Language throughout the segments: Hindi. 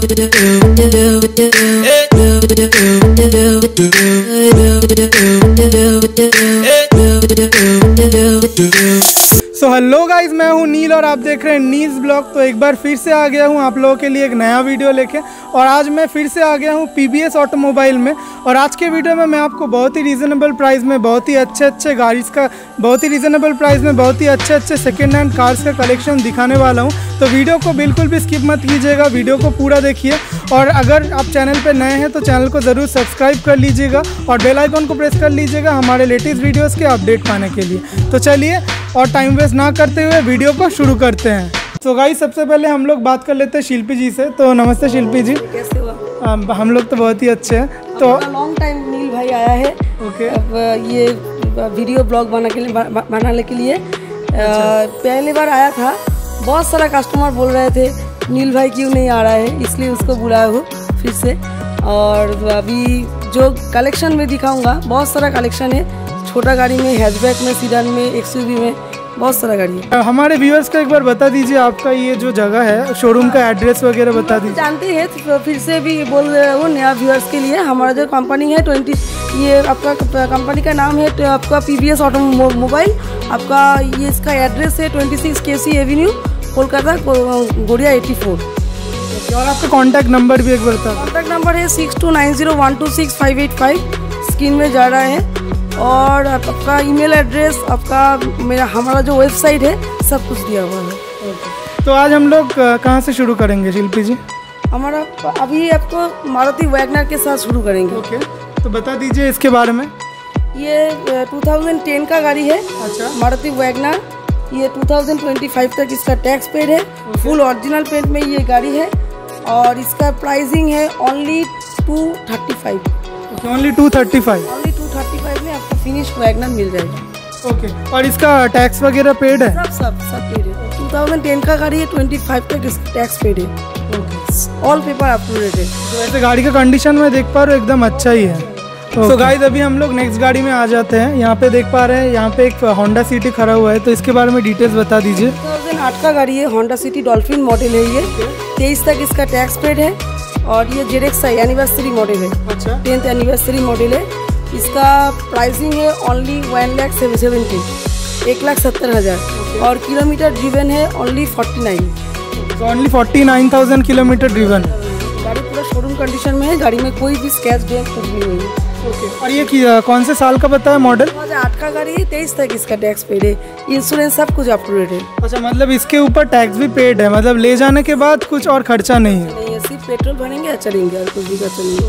सो हेलो गाइज, मैं हूँ नील और आप देख रहे हैं नील्स ब्लॉग। तो एक बार फिर से आ गया हूँ आप लोगों के लिए एक नया वीडियो लेके। और आज मैं फिर से आ गया हूँ पीबीएस ऑटोमोबाइल में। और आज के वीडियो में मैं आपको बहुत ही रीज़नेबल प्राइस में बहुत ही अच्छे गाड़ीज़ का बहुत ही अच्छे सेकेंड हैंड कार्स का कलेक्शन दिखाने वाला हूँ। तो वीडियो को बिल्कुल भी स्किप मत कीजिएगा, वीडियो को पूरा देखिए। और अगर आप चैनल पर नए हैं तो चैनल को ज़रूर सब्सक्राइब कर लीजिएगा और बेल आइकन को प्रेस कर लीजिएगा हमारे लेटेस्ट वीडियोज़ के अपडेट पाने के लिए। तो चलिए और टाइम वेस्ट ना करते हुए वीडियो को शुरू करते हैं। तो गाइस, सबसे पहले हम लोग बात कर लेते हैं शिल्पी जी से। तो नमस्ते शिल्पी जी, कैसे हुआ? हम लोग तो बहुत ही अच्छे हैं। तो लॉन्ग टाइम नील भाई आया है। ओके। अब ये वीडियो ब्लॉग बनाने के लिए पहली बार आया था। बहुत सारा कस्टमर बोल रहे थे नील भाई क्यों नहीं आ रहा है, इसलिए उसको बुलाया हूँ फिर से। और अभी जो कलेक्शन में दिखाऊंगा, बहुत सारा कलेक्शन है। छोटा गाड़ी में, हैचबैक में, सीडान में, एक्सयूवी में, बहुत सारा गाड़ी है। हमारे व्यूअर्स को एक बार बता दीजिए आपका ये जो जगह है, शोरूम का एड्रेस वगैरह बता दीजिए। जानते हैं तो फिर से भी बोल रहे हो नया व्यूअर्स के लिए। हमारा जो कंपनी है ये आपका कंपनी का नाम है तो आपका पीबीएस ऑटोमोबाइल। आपका ये इसका एड्रेस है 26 केसी एवेन्यू, कोलकाता, गोड़िया 84। और आपका कॉन्टैक्ट नंबर भी एक बार बता। कॉन्टैक्ट नंबर है 6290126585, स्क्रीन में जा रहा है। और आपका ईमेल एड्रेस, आपका हमारा जो वेबसाइट है, सब कुछ दिया हुआ है। तो आज हम लोग कहाँ से शुरू करेंगे शिल्पी जी? हमारा अभी आपको मारुति वैगनर के साथ शुरू करेंगे। ओके, तो बता दीजिए इसके बारे में। ये 2010 का गाड़ी है। अच्छा। मारुति वैगनर। ये 2025 तक इसका टैक्स पेड है। फुल ओरिजिनल पेंट में ये गाड़ी है। और इसका प्राइसिंग है ओनली 235। ओनली 235? ओनली 235 में आपको फिनिश वैगनर मिल जाएगा। ओके। और इसका टैक्स वगैरह पेड है? सब पेड है। 2010 का गाड़ी है, 25 तक इसका टैक्स पेड है। All paper up to date है। तो वैसे गाड़ी का कंडीशन में देख पा रहे हो एकदम अच्छा ही है। तो गाइस, अभी हम लोग नेक्स्ट गाड़ी में आ जाते हैं। यहाँ पे देख पा रहे हैं, यहाँ पे एक होंडा सिटी खड़ा हुआ है। तो इसके बारे में डिटेल्स बता दीजिए। 2008 का गाड़ी है, होंडा सिटी डॉल्फिन मॉडल है। ये 23 तक इसका टैक्स पेड है। और ये जेडेक्स एनिवर्सरी मॉडल है। अच्छा। 10th एनिवर्सरी मॉडल है। इसका प्राइसिंग है ओनली 1,70,000, 1,70,000। और किलोमीटर ड्रिवन है ओनली 49। तो ओनली 49,000 किलोमीटर ड्रिवन। गाड़ी पूरा शोरूम कंडीशन में है। गाड़ी में कोई भी स्क्रैच डेंट कुछ भी नहीं है। ओके। और ये कौन से साल का बताया मॉडल? 2008 का गाड़ी है, 23 तक इसका टैक्स पेड है। इंश्योरेंस सब कुछ अप टू डेट है। अच्छा, मतलब इसके ऊपर टैक्स भी पेड है, मतलब ले जाने के बाद कुछ और खर्चा नहीं है? नहीं है, सिर्फ पेट्रोल भरेंगे और चलेंगे, और कुछ भी खर्चा नहीं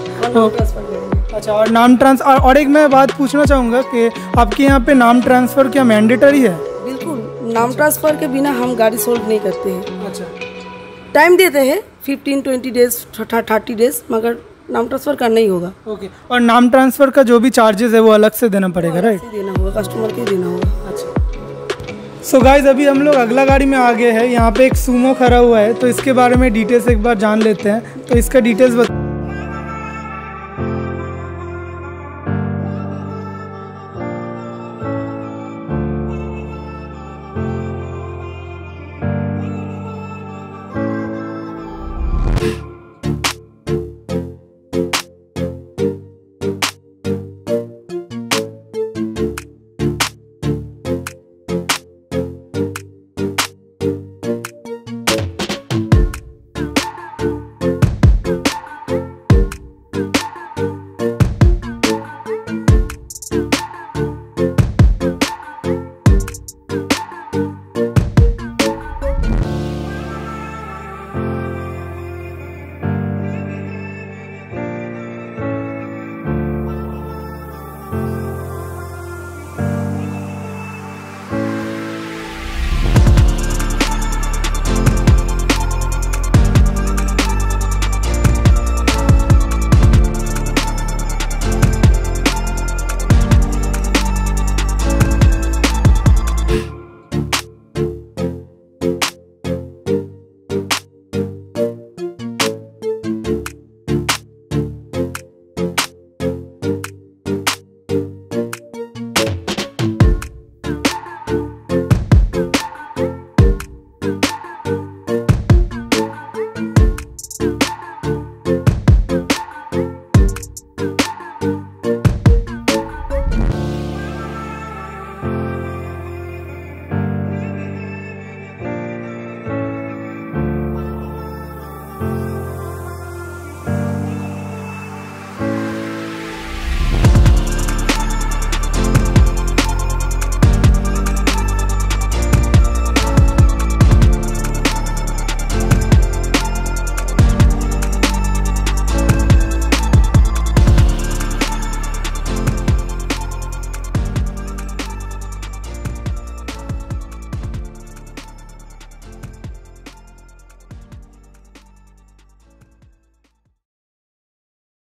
है। अच्छा। और नाम ट्रांसफर, और एक मैं बात पूछना चाहूँगा कि आपके यहाँ पे नाम ट्रांसफ़र क्या मैंडेटरी है? बिल्कुल, नाम ट्रांसफ़र के बिना हम गाड़ी सोल्ड नहीं करते हैं। अच्छा। टाइम टाइम देते हैं 15-20 डेज, 30 डेज, मगर नाम ट्रांसफ़र करना ही होगा। ओके। और नाम ट्रांसफ़र का जो भी चार्जेस है वो अलग से देना पड़ेगा, राइट? देना होगा, कस्टमर के देना होगा। अच्छा। सो गाइज, अभी हम लोग अगला गाड़ी में आ गए हैं। यहाँ पे एक सूमो खड़ा हुआ है, तो इसके बारे में डिटेल्स एक बार जान लेते हैं। तो इसका डिटेल्स बता।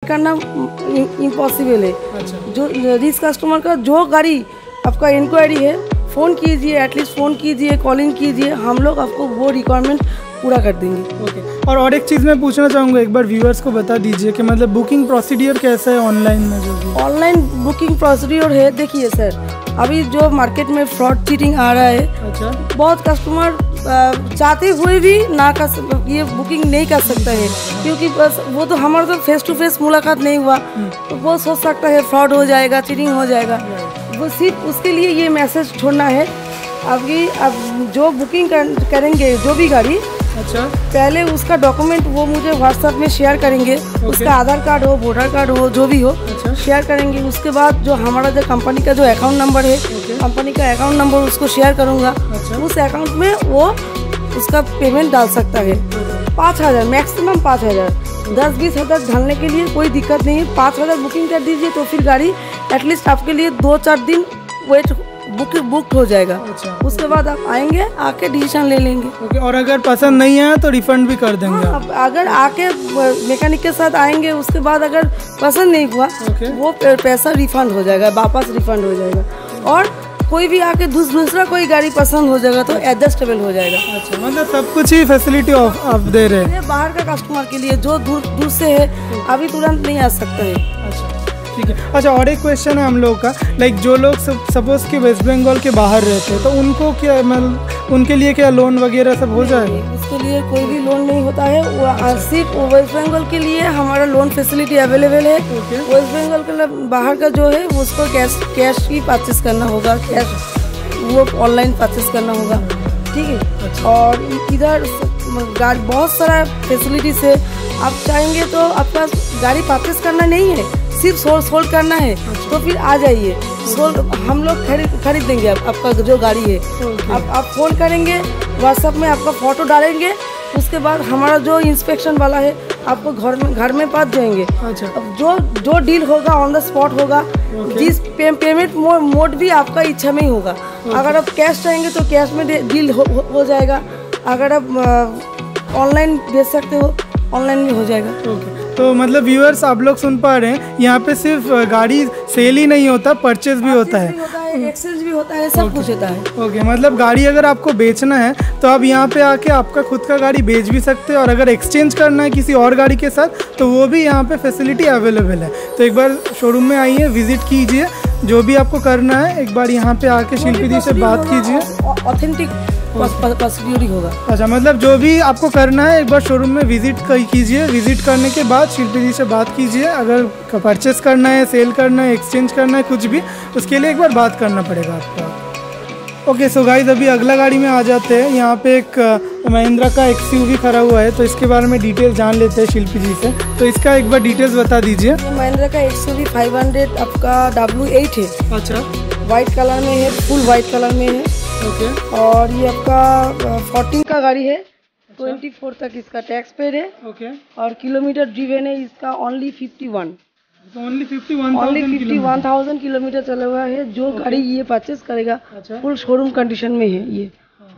करना इम्पॉसिबल है। अच्छा। जो जिस कस्टमर का जो गाड़ी आपका इंक्वायरी है, फ़ोन कीजिए, एटलीस्ट फ़ोन कीजिए, कॉलिंग कीजिए, हम लोग आपको वो रिक्वायरमेंट पूरा कर देंगे। ओके। और एक चीज़ मैं पूछना चाहूँगा, एक बार व्यूअर्स को बता दीजिए कि मतलब बुकिंग प्रोसीडियर कैसा है ऑनलाइन में? जो भी ऑनलाइन बुकिंग प्रोसीड्योर है, देखिए सर, अभी जो मार्केट में फ्रॉड चीटिंग आ रहा है, अच्छा, बहुत कस्टमर चाहते हुए भी ना कर ये बुकिंग नहीं कर सकता है, क्योंकि बस वो तो हमारा तो फेस टू फेस मुलाकात नहीं हुआ, तो वो सोच सकता है फ्रॉड हो जाएगा, चीटिंग हो जाएगा। वो सिर्फ उसके लिए ये मैसेज छोड़ना है अभी। अब जो बुकिंग करेंगे जो भी गाड़ी, अच्छा, पहले उसका डॉक्यूमेंट वो मुझे व्हाट्सएप में शेयर करेंगे। उसका आधार कार्ड हो, वोटर कार्ड हो, जो भी हो, अच्छा, शेयर करेंगे। उसके बाद जो हमारा जो कंपनी का जो अकाउंट नंबर है, कंपनी का अकाउंट नंबर उसको शेयर करूँगा। अच्छा, उस अकाउंट में वो उसका पेमेंट डाल सकता है। 5,000 मैक्सिमम 5,000, 10-20 हज़ार ढालने के लिए कोई दिक्कत नहीं है। 5,000 बुकिंग कर दीजिए तो फिर गाड़ी एटलीस्ट आपके लिए 2-4 दिन वेट बुक हो जाएगा। अच्छा। उसके बाद आप आएंगे, आके डिसीजन ले लेंगे। ओके। और अगर पसंद नहीं आया तो रिफंड भी कर देंगे आप? अब अगर आके मैकेनिक के साथ आएंगे, उसके बाद अगर पसंद नहीं हुआ, वो पैसा रिफंड हो जाएगा, वापस रिफंड हो जाएगा। और कोई भी आके दूसरा कोई गाड़ी पसंद हो जाएगा तो एडजस्टेबल हो जाएगा। अच्छा, मतलब सब कुछ ही फैसिलिटी आप दे रहे हैं? बाहर का कस्टमर के लिए जो दूर से है, अभी तुरंत नहीं आ सकता है। अच्छा, ठीक है। अच्छा, और एक क्वेश्चन है हम लोग का, लाइक जो लोग सपोज कि वेस्ट बंगाल के बाहर रहते हैं, तो उनको क्या मतलब उनके लिए क्या लोन वगैरह सब हो जाएगा? उसके लिए कोई भी लोन नहीं होता है। वो सिर्फ वेस्ट बंगाल के लिए हमारा लोन फैसिलिटी अवेलेबल है। वेस्ट बंगाल के बाहर का जो है उसको कैश ही परचेस करना होगा, कैश वो ऑनलाइन परचेस करना होगा, ठीक है। अच्छा। और इधर गाड़ी बहुत सारा फैसिलिटी से आप चाहेंगे तो आपका गाड़ी परचेस करना नहीं है, सिर्फ सोल्ड करना है। तो फिर आ जाइए, सोल्ड हम लोग खरीद देंगे आपका जो गाड़ी है। आप फ़ोन करेंगे, व्हाट्सएप में आपका फ़ोटो डालेंगे, उसके बाद हमारा जो इंस्पेक्शन वाला है आपको घर में पास जाएंगे। अच्छा। अब जो डील होगा ऑन द स्पॉट होगा। जिस पेमेंट मोड भी आपका इच्छा में ही होगा। अगर आप कैश चाहेंगे तो कैश में डील हो जाएगा। अगर आप ऑनलाइन भेज सकते हो, ऑनलाइन में हो जाएगा। ओके। तो मतलब व्यूअर्स आप लोग सुन पा रहे हैं, यहाँ पे सिर्फ गाड़ी सेल ही नहीं होता, परचेज भी होता है, एक्सचेंज भी होता है, सब कुछ होता है। ओके। मतलब गाड़ी अगर आपको बेचना है तो आप यहाँ पे आके आपका खुद का गाड़ी बेच भी सकते हैं, और अगर एक्सचेंज करना है किसी और गाड़ी के साथ तो वो भी यहाँ पे फैसिलिटी अवेलेबल है। तो एक बार शोरूम में आइए, विजिट कीजिए, जो भी आपको करना है एक बार यहाँ पे आके शिल्पी दी से बात कीजिए, ऑथेंटिक प्रोसीड्यूर होगा। अच्छा, मतलब जो भी आपको करना है एक बार शोरूम में विजिट कीजिए। विजिट करने के बाद शिल्पी जी से बात कीजिए। अगर परचेस करना है, सेल करना है, एक्सचेंज करना है, कुछ भी, उसके लिए एक बार बात करना पड़ेगा आपको। ओके, सो गाइस अभी अगला गाड़ी में आ जाते हैं। यहाँ पे एक महिंद्रा का XUV खड़ा हुआ है, तो इसके बारे में डिटेल्स जान लेते हैं शिल्पी जी से। तो इसका एक बार डिटेल्स बता दीजिए। महिंद्रा का XUV 500 आपका W8 है। अच्छा, वाइट कलर में है, फुल वाइट कलर में है। ओके। और ये आपका 14 का गाड़ी है। 24 तक इसका टैक्स पेड है। ओके। और किलोमीटर ड्रिवन है इसका ओनली 51। ओनली 51,000 किलोमीटर चला हुआ है। जो गाड़ी ये परचेस करेगा फुल शोरूम कंडीशन में है ये।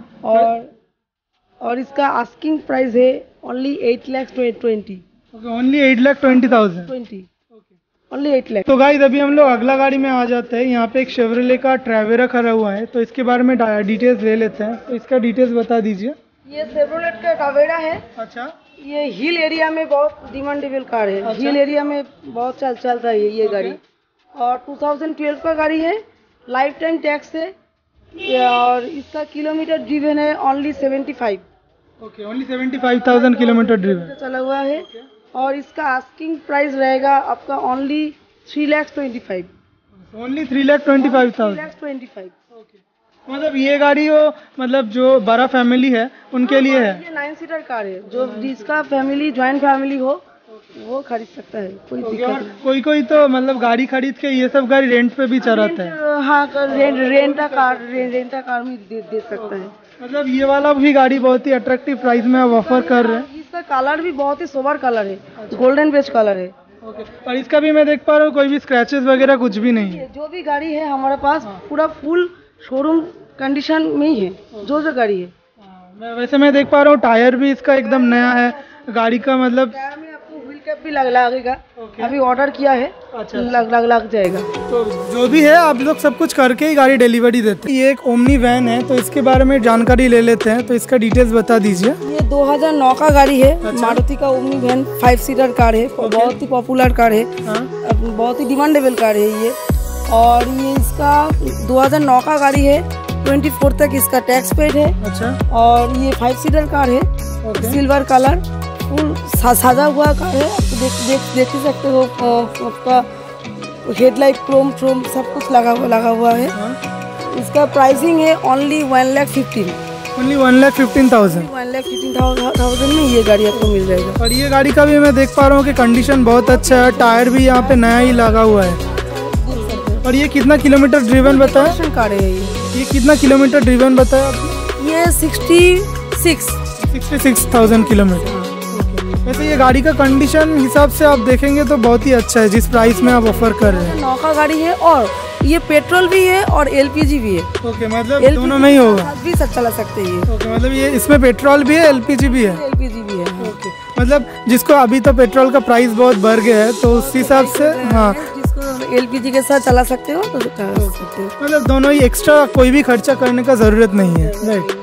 और इसका आस्किंग प्राइस है ओनली 8,20,000। ओनली 8,20,000। ओनली 8 लाख। तो गाइस अभी हम लोग अगला गाड़ी में आ जाते हैं। यहाँ पे एक शेवरले का ट्रैवेरा खड़ा हुआ है, तो इसके बारे में डिटेल्स ले लेते हैं। तो इसका डिटेल्स बता दीजिए। ये शेवरलेट का ट्रैवेरा है। अच्छा। ये हिल एरिया में बहुत डिमांडेबल कार है। अच्छा। हिल एरिया में बहुत चलता है ये गाड़ी। और 2012 का गाड़ी है, लाइफ टाइम टैक्स है। और इसका किलोमीटर ड्रिवन है only 75। Okay, only 75,000 kilometre driven चला हुआ है। और इसका आस्किंग प्राइस रहेगा आपका ओनली 3,25,000। ओनली 3,25,000। 3,25,000। मतलब ये गाड़ी हो, मतलब जो बड़ा फैमिली है उनके लिए है। ये 9 सीटर कार है, जो जिसका फैमिली ज्वाइंट फैमिली हो वो खरीद सकता है, कोई दिक्कत नहीं। कोई तो मतलब गाड़ी खरीद के ये सब गाड़ी रेंट पे भी चलाता है। हाँ, रेंटा कार में दे सकता है। मतलब ये वाला भी गाड़ी बहुत ही अट्रैक्टिव प्राइस में आप ऑफर कर रहे हैं। इसका कलर भी बहुत ही सोबर कलर है। अच्छा। गोल्डन बेस कलर है। ओके। और इसका भी मैं देख पा रहा हूँ कोई भी स्क्रैचेस वगैरह कुछ भी नहीं है। जो भी गाड़ी है हमारे पास पूरा फुल शोरूम कंडीशन में ही है, जो गाड़ी है। वैसे मैं देख पा रहा हूँ टायर भी इसका एकदम नया है। गाड़ी का मतलब टायर में आपको व्हील कैप भी लगेगा। अभी ऑर्डर किया है। अच्छा। लग जाएगा। तो जो भी है आप लोग सब कुछ करके ही गाड़ी डिलीवरी देते हैं। ये एक ओमनी वैन है, तो इसके बारे में जानकारी ले लेते हैं, तो इसका डिटेल्स बता दीजिए। ये 2009 का गाड़ी है। मारुति का ओमनी वैन 5 सीटर कार है। बहुत ही पॉपुलर कार है। बहुत ही डिमांडेबल कार है ये। और ये इसका 2009 का गाड़ी है। 24 तक इसका टैक्स पेड है। अच्छा। और ये 5 सीटर कार है। सिल्वर कलर फुल साजा हुआ कार है। देख ही सकते हो आपका हेडलाइट क्रोम सब कुछ लगा हुआ है। इसका प्राइसिंग है ओनली 1,15,000। ओनली 1,15,000। 1,15,000 में ये गाड़ी आपको मिल जाएगा। और ये गाड़ी का भी मैं देख पा रहा हूँ कि कंडीशन बहुत अच्छा है। टायर भी यहाँ पे नया ही लगा हुआ है। और ये कितना किलोमीटर ड्रिवन बताया? कार है ये कितना किलोमीटर ड्रिवन बताया आपने? ये 66,000 किलोमीटर। वैसे ये गाड़ी का कंडीशन हिसाब से आप देखेंगे तो बहुत ही अच्छा है जिस प्राइस में आप ऑफर कर रहे हैं। 9 का गाड़ी है और ये पेट्रोल भी है और एलपीजी भी है। ओके, मतलब दोनों में ही होगा। भी सब चला सकते हैं ये। ओके, मतलब ये इसमें पेट्रोल भी है एलपीजी भी है। एलपीजी भी है। ओके, मतलब जिसको अभी तो पेट्रोल का प्राइस बहुत बढ़ गया है तो उस हिसाब से हाँ जिसको एलपीजी के साथ चला सकते हो तो चला सकते हो। मतलब दोनों ही एक्स्ट्रा कोई भी खर्चा करने का जरूरत नहीं है। राइट।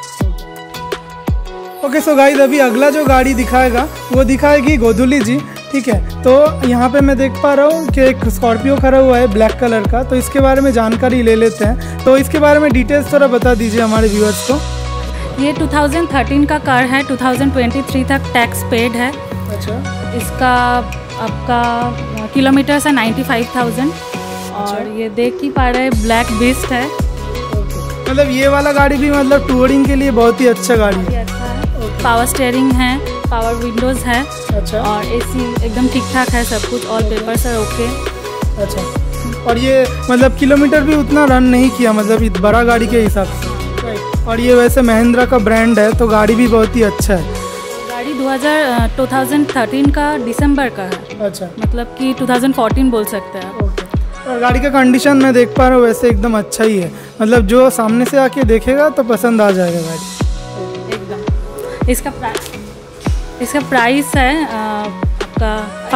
ओके, सो गाइस अभी अगला जो गाड़ी दिखाएगा वो दिखाएगी गोधुली जी। ठीक है, तो यहाँ पे मैं देख पा रहा हूँ कि एक स्कॉर्पियो खड़ा हुआ है ब्लैक कलर का, तो इसके बारे में जानकारी ले लेते हैं। तो इसके बारे में डिटेल्स थोड़ा बता दीजिए हमारे व्यूअर्स को। ये 2013 का कार है। 2023 तक टैक्स पेड है। अच्छा। इसका आपका किलोमीटर्स है 95,000। और ये देख ही पा रहे हैं ब्लैक बीस्ट है। मतलब ये वाला गाड़ी भी मतलब टूरिंग के लिए बहुत ही अच्छा गाड़ी है। पावर स्टीयरिंग है, पावर विंडोज है। अच्छा। और एसी एकदम ठीक ठाक है, सब कुछ ऑल पेपर्स है ओके। अच्छा। और ये मतलब किलोमीटर भी उतना रन नहीं किया, मतलब बड़ा गाड़ी के हिसाब से। और ये वैसे महिंद्रा का ब्रांड है तो गाड़ी भी बहुत ही अच्छा है। गाड़ी 2013 का दिसंबर का है। अच्छा, मतलब कि 2014 बोल सकते हैं। और गाड़ी का कंडीशन मैं देख पा रहा हूँ वैसे एकदम अच्छा ही है। मतलब जो सामने से आके देखेगा तो पसंद आ जाएगा गाड़ी एकदम। इसका प्राइस है आपका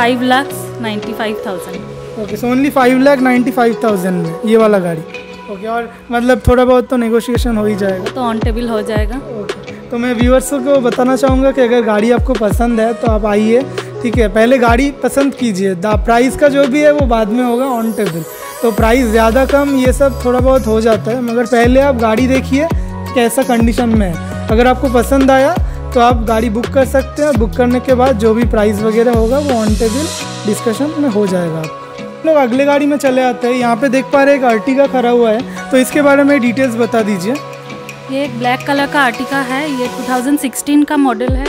5,95,000। ओके, सो ओनली 5,95,000 में ये वाला गाड़ी। ओके, और मतलब थोड़ा बहुत तो नेगोशिएशन हो ही जाएगा, तो ऑन टेबल हो जाएगा। ओके, तो मैं व्यूअर्स को बताना चाहूँगा कि अगर गाड़ी आपको पसंद है तो आप आइए। ठीक है, पहले गाड़ी पसंद कीजिए। प्राइस का जो भी है वो बाद में होगा ऑन टेबल। तो प्राइस ज़्यादा कम ये सब थोड़ा बहुत हो जाता है, मगर पहले आप गाड़ी देखिए कैसा कंडीशन में है। अगर आपको पसंद आया तो आप गाड़ी बुक कर सकते हैं। बुक करने के बाद जो भी प्राइस वगैरह होगा वो ऑन टेबल डिस्कशन में हो जाएगा। लोग अगले गाड़ी में चले आते हैं। यहाँ पे देख पा रहे हैं एक अर्टिगा खड़ा हुआ है, तो इसके बारे में डिटेल्स बता दीजिए। ये एक ब्लैक कलर का अर्टिगा है। ये 2016 का मॉडल है।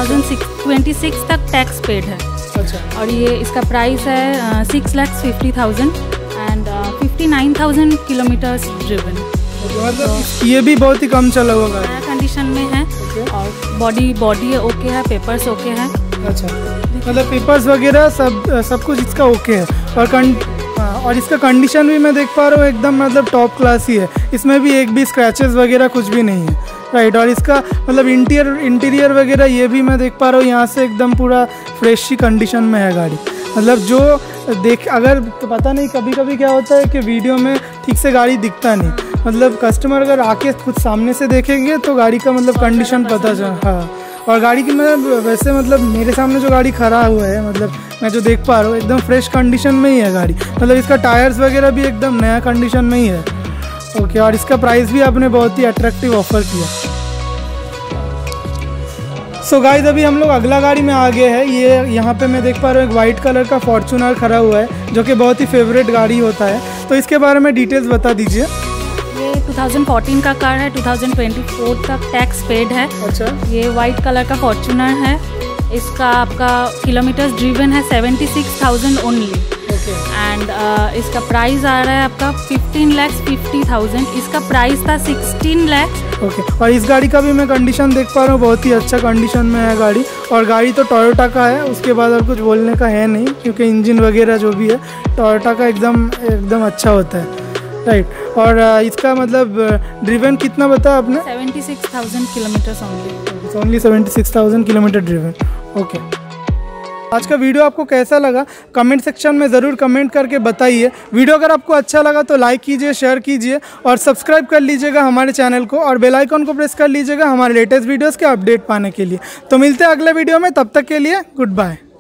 2026 तक टैक्स पेड है। अच्छा। और ये इसका प्राइस है 6,50,000 एंड 59,000 किलोमीटर्स ड्रिवन। मतलब ये भी बहुत ही कम चला हुआ गाड़ी। नया कंडीशन में है। और बॉडी ओके है, पेपर्स ओके है। अच्छा, मतलब पेपर्स वगैरह सब कुछ इसका ओके है। और इसका कंडीशन भी मैं देख पा रहा हूँ एकदम मतलब टॉप क्लास ही है। इसमें भी एक भी स्क्रैचेस वगैरह कुछ भी नहीं है। राइट। और इसका मतलब इंटीरियर वगैरह ये भी मैं देख पा रहा हूँ यहाँ से एकदम पूरा फ्रेश ही कंडीशन में है गाड़ी। मतलब जो अगर तो पता नहीं कभी कभी क्या होता है कि वीडियो में ठीक से गाड़ी दिखता नहीं, मतलब कस्टमर अगर आके खुद सामने से देखेंगे तो गाड़ी का मतलब कंडीशन पता चल। हाँ, और गाड़ी की मैं वैसे मतलब मेरे सामने जो गाड़ी खड़ा हुआ है, मतलब मैं जो देख पा रहा हूँ एकदम फ्रेश कंडीशन में ही है गाड़ी। मतलब इसका टायर्स वगैरह भी एकदम नया कंडीशन में ही है। ओके, और इसका प्राइस भी आपने बहुत ही अट्रैक्टिव ऑफर किया। सो गाइस अभी हम लोग अगला गाड़ी में आ गए हैं। ये यहाँ पे मैं देख पा रहा हूँ एक वाइट कलर का फॉर्च्यूनर खड़ा हुआ है जो कि बहुत ही फेवरेट गाड़ी होता है। तो इसके बारे में डिटेल्स बता दीजिए। ये 2014 का कार है। 2024 तक टैक्स पेड है। अच्छा। ये वाइट कलर का फॉर्च्यूनर है। इसका आपका किलोमीटर्स ड्रिवन है 76,000 ओनली। एंड इसका प्राइस आ रहा है आपका 15,50,000। इसका प्राइस था 16 लाख। ओके, और इस गाड़ी का भी मैं कंडीशन देख पा रहा हूँ, बहुत ही अच्छा कंडीशन में है गाड़ी। और गाड़ी तो टोयोटा का है, उसके बाद और कुछ बोलने का है नहीं, क्योंकि इंजन वगैरह जो भी है टोयोटा का एकदम अच्छा होता है। राइट। और इसका मतलब ड्रिवन कितना बताया आपने? 76,000 kilometres only. Only 76,000 kilometre driven. Okay. आज का वीडियो आपको कैसा लगा कमेंट सेक्शन में ज़रूर कमेंट करके बताइए। वीडियो अगर आपको अच्छा लगा तो लाइक कीजिए, शेयर कीजिए और सब्सक्राइब कर लीजिएगा हमारे चैनल को और बेल आइकन को प्रेस कर लीजिएगा हमारे लेटेस्ट वीडियोस के अपडेट पाने के लिए। तो मिलते हैं अगले वीडियो में, तब तक के लिए गुड बाय।